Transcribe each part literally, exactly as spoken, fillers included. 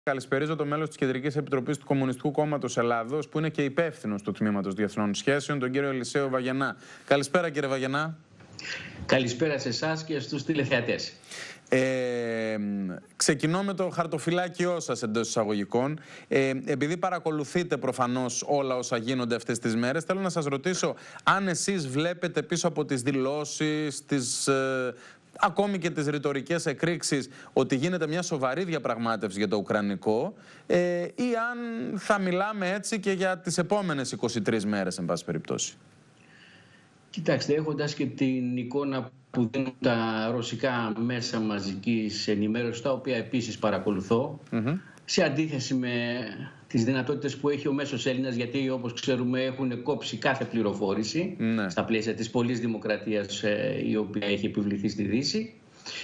Καλησπερίζω το μέλος της Κεντρικής Επιτροπής του Κομμουνιστικού Κόμματος Ελλάδος, που είναι και υπεύθυνος του Τμήματος Διεθνών Σχέσεων, τον κύριο Ελισαίο Βαγενά. Καλησπέρα, κύριε Βαγενά. Καλησπέρα σε εσάς και στους τηλεθεατές. Ε, ξεκινώ με το χαρτοφυλάκιό σας εντός εισαγωγικών. Ε, επειδή παρακολουθείτε προφανώς όλα όσα γίνονται αυτές τις μέρες, θέλω να σας ρωτήσω αν εσείς βλέπετε πίσω από τις δηλώσεις, τις, ε, ακόμη και τις ρητορικές εκρήξεις, ότι γίνεται μια σοβαρή διαπραγμάτευση για το Ουκρανικό, ε, ή αν θα μιλάμε έτσι και για τις επόμενες είκοσι τρεις μέρες, εν πάση περιπτώσει. Κοιτάξτε, έχοντας και την εικόνα που δίνουν τα ρωσικά μέσα μαζικής ενημέρωσης, τα οποία επίσης παρακολουθώ, mm-hmm. σε αντίθεση με τις δυνατότητες που έχει ο μέσος Έλληνας, γιατί όπως ξέρουμε έχουν κόψει κάθε πληροφόρηση mm-hmm. στα πλαίσια της πολλής δημοκρατίας η οποία έχει επιβληθεί στη Δύση,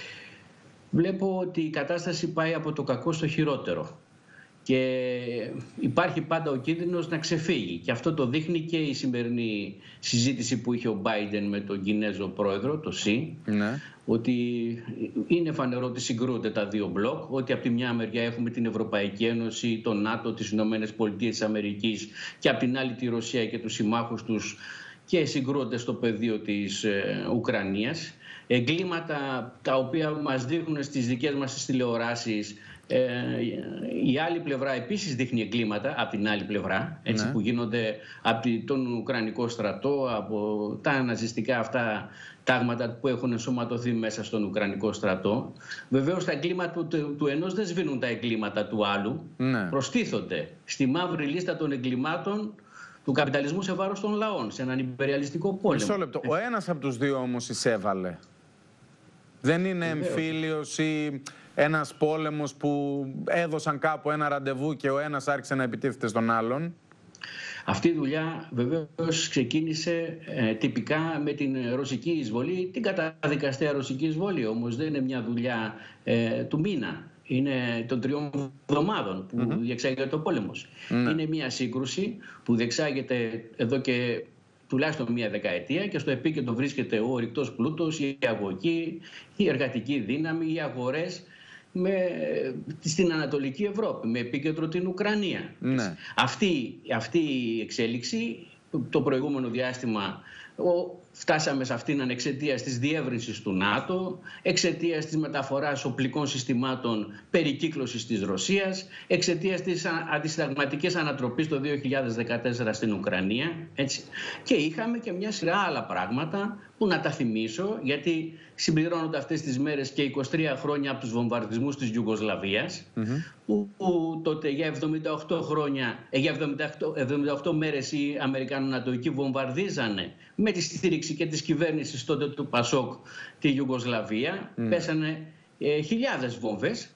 βλέπω ότι η κατάσταση πάει από το κακό στο χειρότερο. Και υπάρχει πάντα ο κίνδυνος να ξεφύγει. Και αυτό το δείχνει και η σημερινή συζήτηση που είχε ο Μπάιντεν με τον Κινέζο πρόεδρο, το Σι, ναι. ότι είναι φανερό ότι συγκρούονται τα δύο μπλοκ, ότι από τη μια μεριά έχουμε την Ευρωπαϊκή Ένωση, το ΝΑΤΟ, τις Ηνωμένες Πολιτείες της Αμερικής, και από την άλλη τη Ρωσία και τους συμμάχους τους, και συγκρούονται στο πεδίο της ε, Ουκρανίας. Εγκλήματα τα οποία μας δείχνουν στις δικές μας τις τηλεοράσεις. Ε, η άλλη πλευρά επίσης δείχνει εγκλήματα από την άλλη πλευρά, έτσι, ναι. που γίνονται από τον Ουκρανικό στρατό, από τα ναζιστικά αυτά τάγματα που έχουν ενσωματωθεί μέσα στον Ουκρανικό στρατό. Βεβαίως τα εγκλήματα του, του ενός δεν σβήνουν τα εγκλήματα του άλλου, ναι. προστίθονται στη μαύρη λίστα των εγκλημάτων του καπιταλισμού σε βάρος των λαών, σε έναν υπεριαλιστικό πόλεμο. Μισό λεπτό. Ο ένας από τους δύο όμως εισέβαλε. Δεν είναι εμφύλιος ή ένας πόλεμος που έδωσαν κάπου ένα ραντεβού και ο ένας άρχισε να επιτίθεται στον άλλον? Αυτή η δουλειά βεβαίως ξεκίνησε ε, τυπικά με την ρωσική εισβολή, την καταδικαστέα ρωσική εισβολή, όμως δεν είναι μια δουλειά ε, του μήνα. Είναι των τριών εβδομάδων που mm-hmm. διεξάγεται ο πόλεμος. Mm-hmm. Είναι μια σύγκρουση που διεξάγεται εδώ και τουλάχιστον μία δεκαετία και στο επίκεντρο βρίσκεται ο ορυκτός πλούτος, η αγωγή, η εργατική δύναμη, οι αγορές με, στην Ανατολική Ευρώπη, με επίκεντρο την Ουκρανία. Ναι. Αυτή, αυτή η εξέλιξη το προηγούμενο διάστημα ο, φτάσαμε σε αυτήν εξαιτίας της διεύρυνσης του ΝΑΤΟ, εξαιτίας της μεταφοράς οπλικών συστημάτων περικύκλωσης της Ρωσίας, εξαιτίας της αντισυνταγματικής ανατροπής το δύο χιλιάδες δεκατέσσερα στην Ουκρανία. Έτσι. Και είχαμε και μια σειρά άλλα πράγματα που να τα θυμίσω, γιατί συμπληρώνονται αυτές τις μέρες και είκοσι τρία χρόνια από τους βομβαρδισμούς της Ιουγκοσλαβίας, mm-hmm. που, που τότε για εβδομήντα οκτώ χρόνια, για εβδομήντα οκτώ μέρες οι Αμερικανο-Νατοικοί βομβαρδίζανε με τη στήριξη και της κυβέρνησης τότε του Πασόκ τη Ιουγκοσλαβία. Mm. Πέσανε ε, χιλιάδες βόμβες,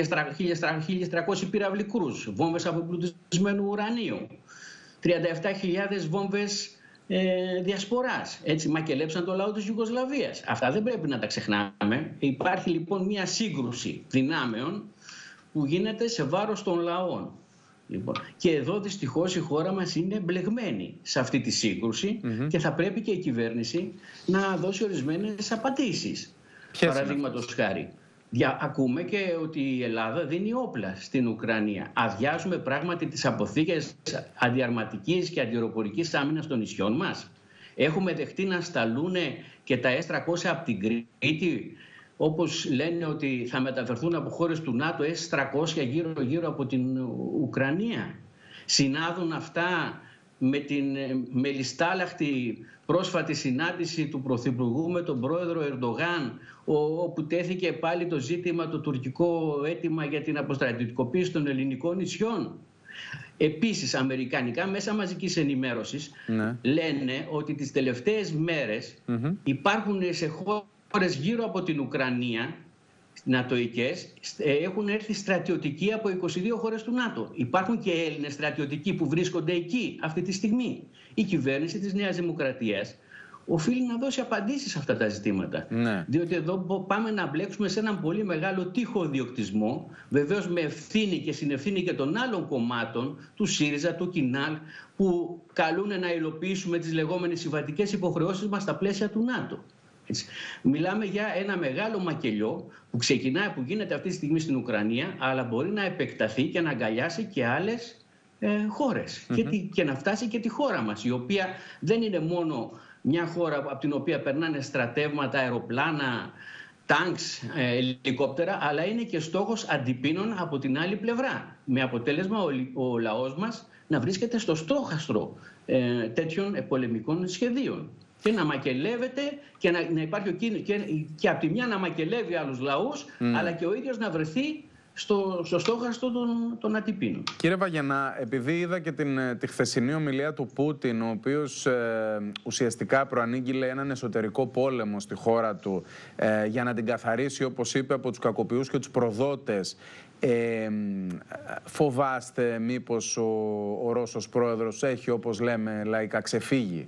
χίλιες τριακόσιοι πυραυλικρούς, βόμβες από πλουτισμένου ουρανίου, τριάντα επτά χιλιάδες βόμβες ε, διασποράς. Έτσι μακελέψαν το λαό της Ιουγκοσλαβίας. Αυτά δεν πρέπει να τα ξεχνάμε. Υπάρχει λοιπόν μια σύγκρουση δυνάμεων που γίνεται σε βάρος των λαών. Λοιπόν, και εδώ δυστυχώς η χώρα μας είναι μπλεγμένη σε αυτή τη σύγκρουση mm-hmm. και θα πρέπει και η κυβέρνηση να δώσει ορισμένες απαντήσεις. Παραδείγματος χάρη, δια, ακούμε και ότι η Ελλάδα δίνει όπλα στην Ουκρανία. Αδειάζουμε πράγματι τις αποθήκες αντιαρματικής και αντιεροπορικής άμυνας των νησιών μας. Έχουμε δεχτεί να σταλούν και τα ες τριακόσια από την Κρήτη, όπως λένε ότι θα μεταφερθούν από χώρες του ΝΑΤΟ ες τριακόσια γύρω-γύρω από την Ουκρανία. Συνάδουν αυτά με την μελιστάλαχτη πρόσφατη συνάντηση του Πρωθυπουργού με τον πρόεδρο Ερντογάν, όπου τέθηκε πάλι το ζήτημα, το τουρκικό αίτημα για την αποστρατιωτικοποίηση των ελληνικών νησιών. Επίσης, αμερικανικά μέσα μαζικής ενημέρωσης ναι. λένε ότι τις τελευταίες μέρες mm-hmm. υπάρχουν σε χώρες γύρω από την Ουκρανία, νατοικές, έχουν έρθει στρατιωτικοί από είκοσι δύο χώρες του ΝΑΤΟ. Υπάρχουν και Έλληνες στρατιωτικοί που βρίσκονται εκεί αυτή τη στιγμή. Η κυβέρνηση της Νέας Δημοκρατίας οφείλει να δώσει απαντήσεις σε αυτά τα ζητήματα. Ναι. Διότι εδώ πάμε να μπλέξουμε σε έναν πολύ μεγάλο τείχο διοκτισμό, βεβαίως με ευθύνη και συνευθύνη και των άλλων κομμάτων, του ΣΥΡΙΖΑ, του ΚΙΝΑΛ, που καλούν να υλοποιήσουμε τις λεγόμενες συμβατικές υποχρεώσεις μας στα πλαίσια του ΝΑΤΟ. Έτσι. Μιλάμε για ένα μεγάλο μακελιό που ξεκινάει, που γίνεται αυτή τη στιγμή στην Ουκρανία, αλλά μπορεί να επεκταθεί και να αγκαλιάσει και άλλες ε, χώρες mm-hmm. και, τη, και να φτάσει και τη χώρα μας, η οποία δεν είναι μόνο μια χώρα από την οποία περνάνε στρατεύματα, αεροπλάνα, τάγκς, ε, ελικόπτερα, αλλά είναι και στόχος αντιπίνων από την άλλη πλευρά, με αποτέλεσμα ο, ο λαός μας να βρίσκεται στο στόχαστρο ε, τέτοιων πολεμικών σχεδίων και να μακελεύεται και να, να υπάρχει ο κίνδυνος και, και από τη μια να μακελεύει άλλους λαούς, mm. αλλά και ο ίδιος να βρεθεί στο, στο στόχαστρο των, των αντιπίνων. Κύριε Βαγενά, επειδή είδα και την, τη χθεσινή ομιλία του Πούτιν, ο οποίος ε, ουσιαστικά προανήγγειλε έναν εσωτερικό πόλεμο στη χώρα του ε, για να την καθαρίσει, όπως είπε, από τους κακοποιούς και τους προδότες, ε, φοβάστε μήπως ο, ο Ρώσος πρόεδρος έχει, όπως λέμε λαϊκά, ξεφύγει?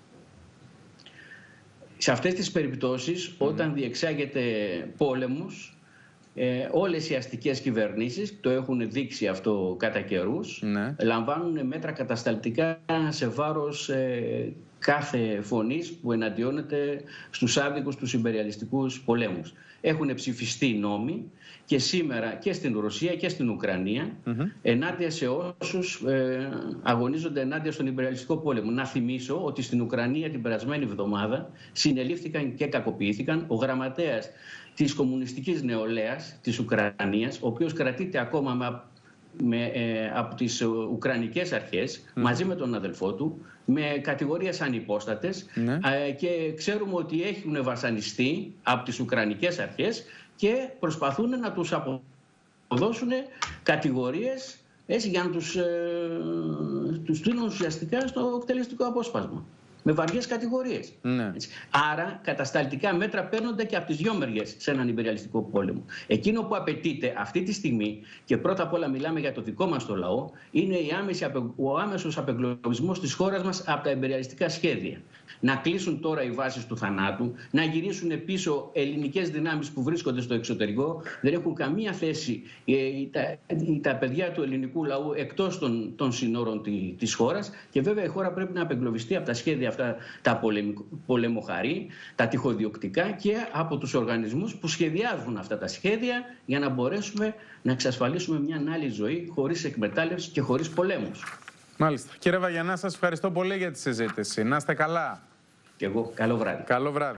Σε αυτές τις περιπτώσεις, mm. όταν διεξάγεται πόλεμος, Ε, όλες οι αστικές κυβερνήσεις, το έχουν δείξει αυτό κατά καιρούς, ναι. λαμβάνουν μέτρα κατασταλτικά σε βάρος ε, κάθε φωνής που εναντιώνεται στους άδικους, τους ιμπεριαλιστικούς πολέμους. Έχουν ψηφιστεί νόμοι και σήμερα και στην Ρωσία και στην Ουκρανία mm-hmm. ενάντια σε όσους ε, αγωνίζονται ενάντια στον ιμπεριαλιστικό πόλεμο. Να θυμίσω ότι στην Ουκρανία την περασμένη εβδομάδα συνελήφθηκαν και κακοποιήθηκαν ο γραμματέας της κομμουνιστικής νεολαίας της Ουκρανίας, ο οποίος κρατείται ακόμα με, με, ε, από τις Ουκρανικές αρχές, mm. μαζί με τον αδελφό του, με κατηγορίες ανυπόστατες mm. ε, και ξέρουμε ότι έχουν βασανιστεί από τις Ουκρανικές αρχές και προσπαθούν να τους αποδώσουν κατηγορίες έτσι, για να τους, ε, τους στείλουν ουσιαστικά στο εκτελεστικό απόσπασμα. Με βαριές κατηγορίες. Ναι. Άρα, κατασταλτικά μέτρα παίρνονται και από τις δυο μεριές σε έναν ιμπεριαλιστικό πόλεμο. Εκείνο που απαιτείται αυτή τη στιγμή, και πρώτα απ' όλα μιλάμε για το δικό μας το λαό, είναι η άμεση, ο άμεσος απεγκλωβισμός της χώρας μας από τα ιμπεριαλιστικά σχέδια. Να κλείσουν τώρα οι βάσεις του θανάτου, να γυρίσουν πίσω ελληνικές δυνάμεις που βρίσκονται στο εξωτερικό. Δεν έχουν καμία θέση ε, τα, τα παιδιά του ελληνικού λαού εκτός των, των συνόρων τη, της χώρας. Και βέβαια η χώρα πρέπει να απεγκλωβιστεί από τα σχέδια αυτά τα πολεμοχαρή, τα τυχοδιοκτικά και από τους οργανισμούς που σχεδιάζουν αυτά τα σχέδια για να μπορέσουμε να εξασφαλίσουμε μια άλλη ζωή χωρίς εκμετάλλευση και χωρίς πολέμους. Μάλιστα. Κύριε Βαγενά, σας ευχαριστώ πολύ για τη συζήτηση. Να είστε καλά. Και εγώ. Καλό βράδυ. Καλό βράδυ.